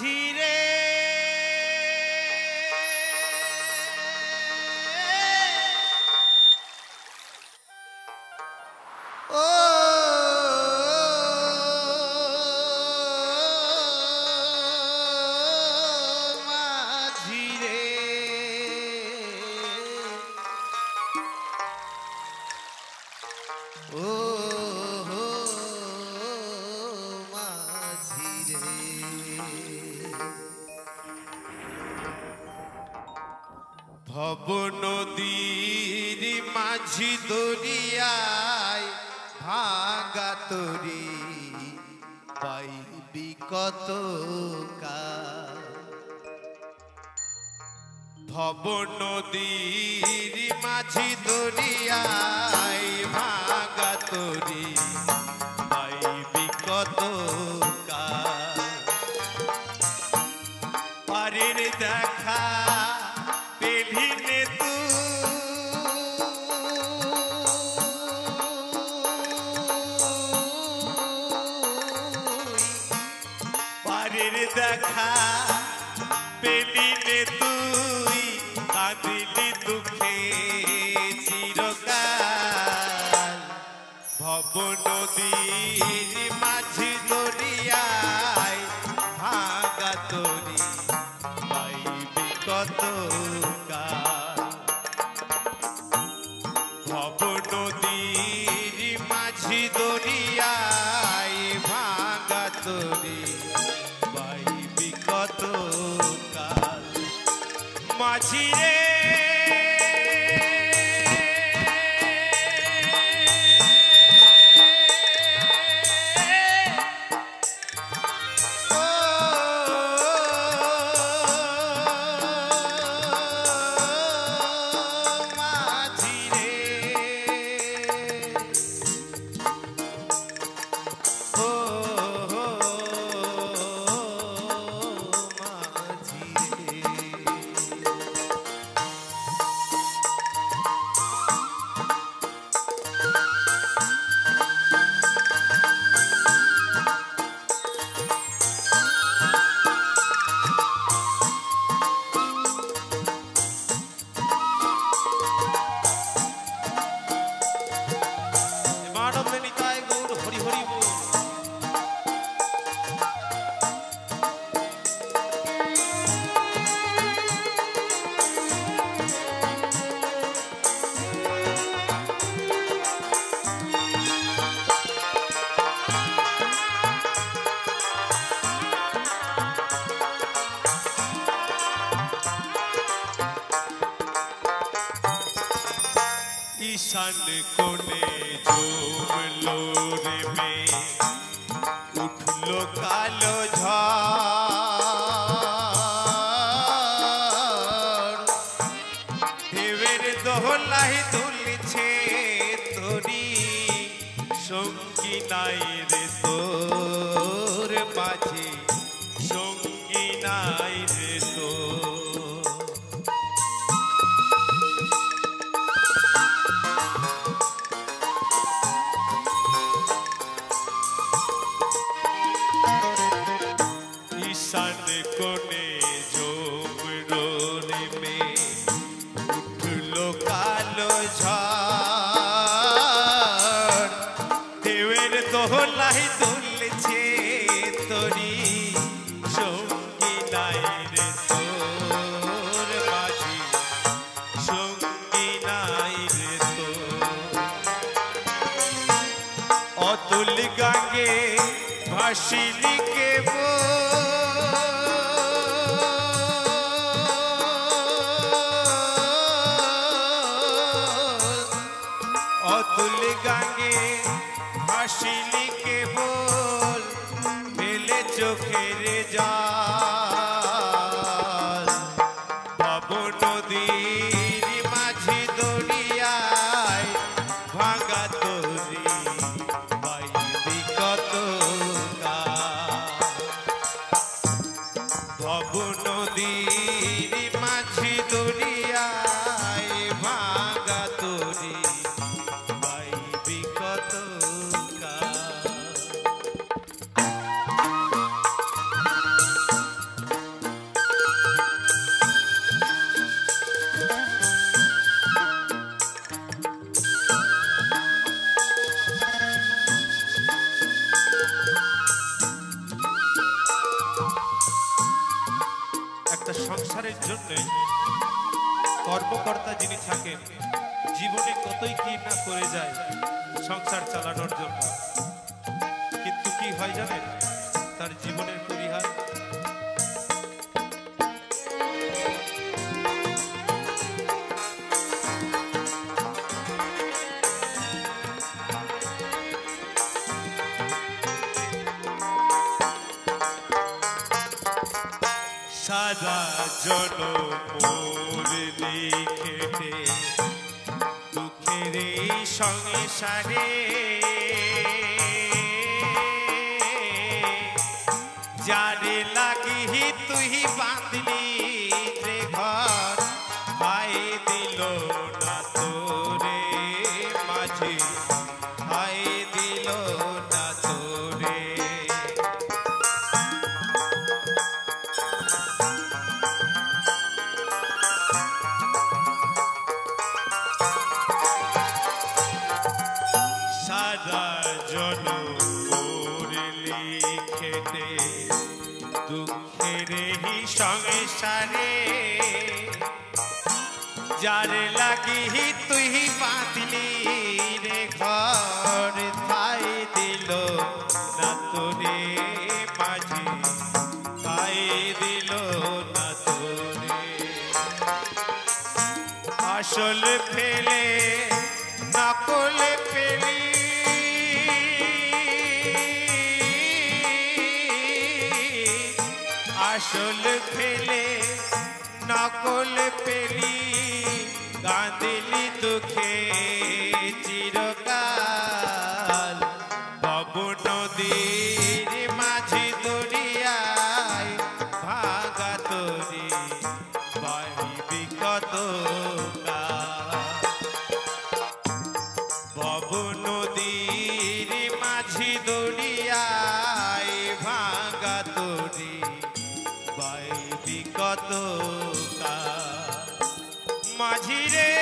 মাঝিরে ও মাঝিরে ও ভব নদীর মাঝি দরিয়ায় ভাঙা তরি পাইবি কত ভব নদীর মাঝি দরিয়ায় ভাঙা তরি পাইবি কত পারের দেখা পেলিনে তু পারের দেখা পেলিনে তুই কাঁদিলি দুঃখে চিরকাল ভব নদীর মাঝি দরিয়ায় ভাঙা তরি পাইবি কত ভব নদীর মাঝি দরিয়ায় ভাঙা তরি পাইবি কত মাঝিরে ईशान कोने जमलो रे में उठलो कालो झड़ देवेर दोहलाई तुलछे तोरी संगी नाई रे तोर माझे संगी नाई रे तोर ईशान कोने जमलो रे में उठलो कालो झड़ देवेर दोहलाई तुलछे तोरी संगी नाई रे तोर माझे संगी नाई रे तोर अतुल गांगे भासिली के अतुल गांगे भासिली के बोल मेले चोखेर जल भव नदीर माझी दरियाय भाঙা तरी पाइबি কত ভব নদীর মাঝি দরিয়ায় ভাঙা তরি পাইবি কত তা সংসারের জন্য কর্মকর্তা যিনি থাকেন জীবনে কতই কি না করে যায় সংসার চালানোর জন্য, কিন্তু কি হয় জানেন তার জীবনের পরিহার? সারা জনম লিখেতে দুঃখের এই সংসারে যারে লাগি তুই বাঁধলি রে ঘর, হায় দিল না তোরে মাঝি, হায় দিল না তোরে। সারা জনম লিখেতে দুঃখের এই সংসারে যারে লাগি তুই বাঁধলি রে ঘর, ঠাই দিল না তোরে মাঝি, ঠাই দিল না তোরে। আসল ফেলে নকল পেলি, আসল ফেলে নকল পেলি, কাঁদিলি দুঃখে চিরকাল। ভব নদীর মাঝি দরিয়ায় ভাগা তোরি পাইবি কত কাল। ভব নদীর মাঝি দরিয়ায় ভাগা তোরি পাইবি কত কাল। মাঝিরে